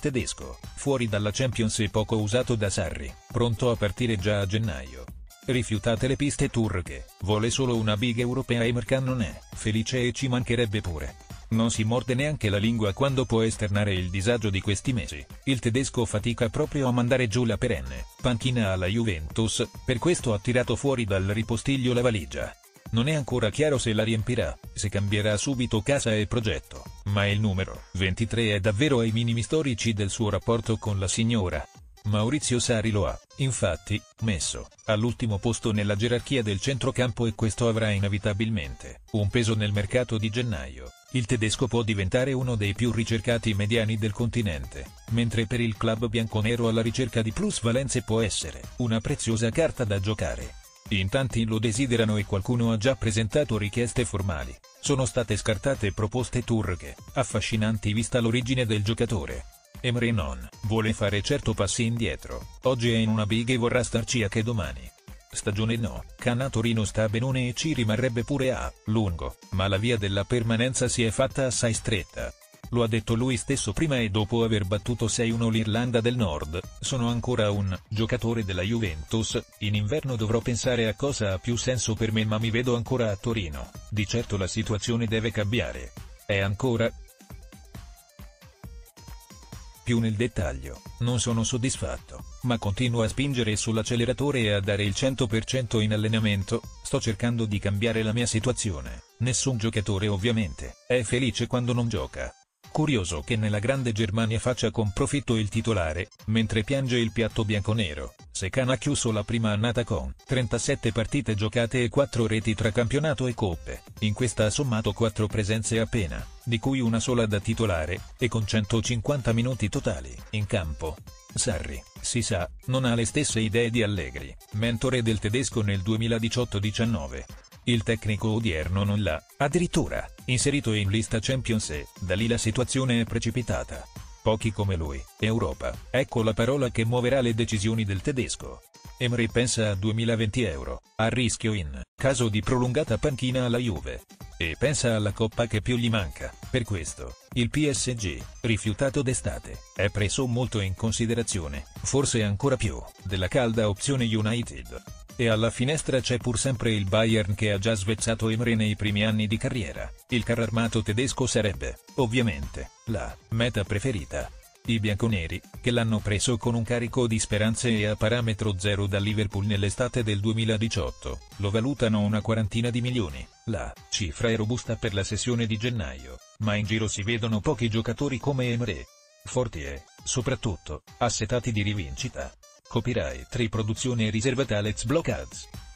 tedesco, fuori dalla Champions e poco usato da Sarri, pronto a partire già a gennaio. Rifiutate le piste turche, vuole solo una big europea e Emre Can non è felice e ci mancherebbe pure. Non si morde neanche la lingua quando può esternare il disagio di questi mesi. Il tedesco fatica proprio a mandare giù la perenne panchina alla Juventus, per questo ha tirato fuori dal ripostiglio la valigia. Non è ancora chiaro se la riempirà, se cambierà subito casa e progetto, ma il numero 23 è davvero ai minimi storici del suo rapporto con la signora. Maurizio Sarri lo ha, infatti, messo all'ultimo posto nella gerarchia del centrocampo e questo avrà inevitabilmente un peso nel mercato di gennaio. Il tedesco può diventare uno dei più ricercati mediani del continente, mentre per il club bianconero alla ricerca di plusvalenze può essere una preziosa carta da giocare. In tanti lo desiderano e qualcuno ha già presentato richieste formali. Sono state scartate proposte turche, affascinanti vista l'origine del giocatore. Emre non vuole fare certo passi indietro, oggi è in una big e vorrà starci anche domani. Stagione no, Can a Torino sta benone e ci rimarrebbe pure a lungo, ma la via della permanenza si è fatta assai stretta. Lo ha detto lui stesso prima e dopo aver battuto 6-1 l'Irlanda del Nord, sono ancora un giocatore della Juventus, in inverno dovrò pensare a cosa ha più senso per me ma mi vedo ancora a Torino, di certo la situazione deve cambiare. È ancora più nel dettaglio, non sono soddisfatto, ma continuo a spingere sull'acceleratore e a dare il 100% in allenamento, sto cercando di cambiare la mia situazione. Nessun giocatore ovviamente è felice quando non gioca. Curioso che nella grande Germania faccia con profitto il titolare, mentre piange il piatto bianconero. Se Can ha chiuso la prima annata con 37 partite giocate e 4 reti tra campionato e coppe, in questa ha sommato 4 presenze appena, di cui una sola da titolare, e con 150 minuti totali in campo. Sarri, si sa, non ha le stesse idee di Allegri, mentore del tedesco nel 2018-19. Il tecnico odierno non l'ha, addirittura, inserito in lista Champions e, da lì la situazione è precipitata. Pochi come lui, Europa, ecco la parola che muoverà le decisioni del tedesco. Emre pensa a 2020 euro, a rischio in caso di prolungata panchina alla Juve. E pensa alla coppa che più gli manca, per questo, il PSG, rifiutato d'estate, è preso molto in considerazione, forse ancora più, della calda opzione United. E alla finestra c'è pur sempre il Bayern che ha già svezzato Emre nei primi anni di carriera. Il carro armato tedesco sarebbe, ovviamente, la meta preferita. I bianconeri, che l'hanno preso con un carico di speranze e a parametro zero da Liverpool nell'estate del 2018, lo valutano una quarantina di milioni. La cifra è robusta per la sessione di gennaio, ma in giro si vedono pochi giocatori come Emre. Forti e, soprattutto, assetati di rivincita. Copyright riproduzione riservata Let's Block Ads.